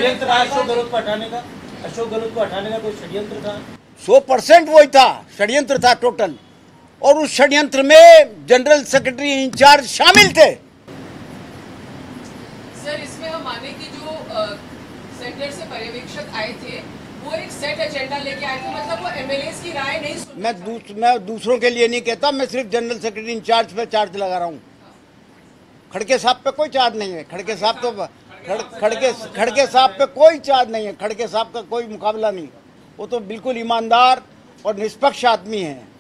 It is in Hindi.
षड्यंत्र था अशोक गहलोत को हटाने का? अशोक गहलोत को हटाने का कोई षड्यंत्र था? 100% वही था, षड्यंत्र था टोटल। और उस षड्यंत्र में जनरल सेक्रेटरी इंचार्ज शामिल थे। सर, इसमें हम माने कि जो सेंटर से पर्यवेक्षक आए थे वो एक सेट एजेंडा लेके आए थे, मतलब वो एमएलएस की राय नहीं सुन। मैं दूसरों के लिए नहीं कहता, मैं सिर्फ जनरल सेक्रेटरी इंचार्ज पे चार्ज लगा रहा हूँ। खड़गे साहब पे कोई चार्ज नहीं है। खड़गे साहब तो खड़गे साहब पे कोई चार्ज नहीं है। खड़गे साहब का कोई मुकाबला नहीं। वो तो बिल्कुल ईमानदार और निष्पक्ष आदमी है।